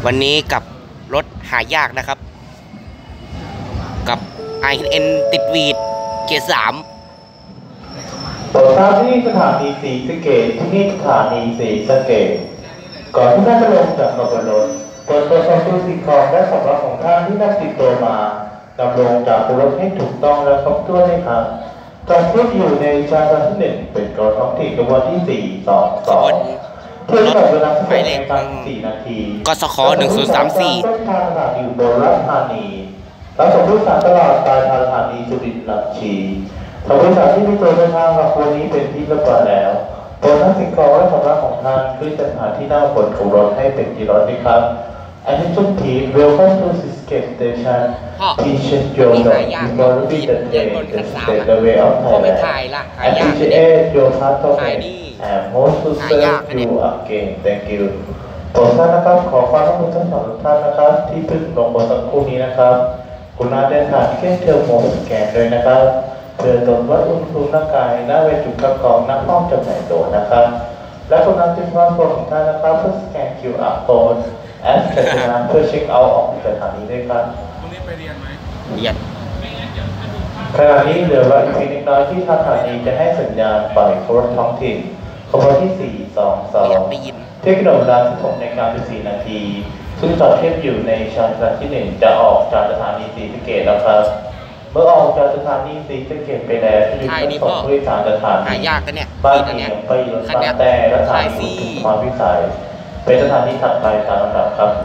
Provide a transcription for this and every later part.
วันนี้กับรถหายากนะครับกับ IN ติดวีดเกียร์3 โปรดทราบที่สถานีศรีสะเกษที่นี่สถานีศรีสะเกษก่อนที่ท่านจะลงจากขบวนรถโปรดตรวจสอบดูสิ่งของและสัมภาระของท่านที่นำติดตัวมานำลงจากรถให้ถูกต้องและครบถ้วนนะครับการที่อยู่ในชานที่1เป็นกรท้องถิ่นกระบวนที่422เพื่อจัดเวลาทั้งหมดในการ4 นาทีกสค1034 เส้นทางสถานีอุบลราชธานีและส่งผู้โดยสารตลอดปลายทางสถานีสุรินทร์หลักชีสำหรับผู้โดยสารที่มีตัวเดินทางกับวันนี้เป็นที่เรียบร้อยแล้วโปรดนำสิ่งของและสัมภาระของท่านขึ้นจากสถานที่นั่งบนของรถให้เป็นที่ร้อยด้วยครับ Attention team, welcome to Sisket Station. Please check your log before leaving the train and stay the way of Thailand. Appreciate your participation and hope to serve you again. Thank you. โปรดทราบนะครับขอความร่วมมือทั้งสองท่านนะครับที่เพิ่งลงบนสักครู่นี้นะครับคุณอาเดินผ่านเครื่องเทอร์โมสแกนเลยนะครับเพื่อตรวจวัดอุณหภูมิร่างกายณเวทีกับกองนักห้องจำหน่ายตั๋วนะครับและคุณอาจึงวางตัวของท่านนะครับเพื่อสแกน QR code แอปเสร็จแล้วเพื่อเช็คเอาท์ออกจากสถานีด้วยครับคุณนี่ไปเรียนไหมเรียนขณะนี้เหลือเวลาอีกเพียงเล็กน้อยที่ทางสถานีจะให้สัญญาณปล่อยรถท้องถิ่นขบวนที่422เที่ยงกำหนดเวลา16:14 นาทีซึ่งจอดเทียบอยู่ในชานชาลาที่1จะออกจากสถานีศรีสะเกษแล้วครับเมื่อออกจากสถานีศรีสะเกษไปแล้วจะมีผู้ส่งผู้โดยสารสถานีบ้านเนียงไปรถบ้านแต่และสถานีอุทุมพรพิสัยเป็นสถานีถัดไปตามลำดับครับ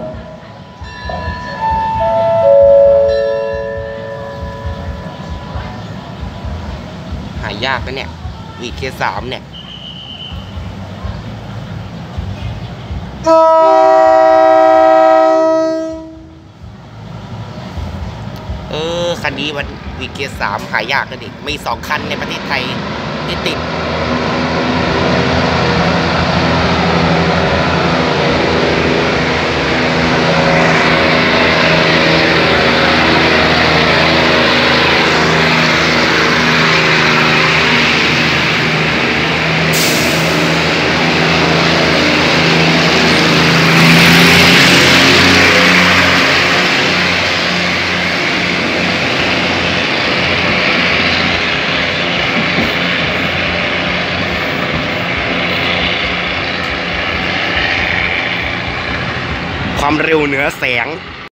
หายากนะเนี่ยวีดเกียร์3เนี่ยคันนี้มันวีดเกียร์3หายากกันดิมี2 คันในประเทศไทยที่ติดความเร็วเหนือแสง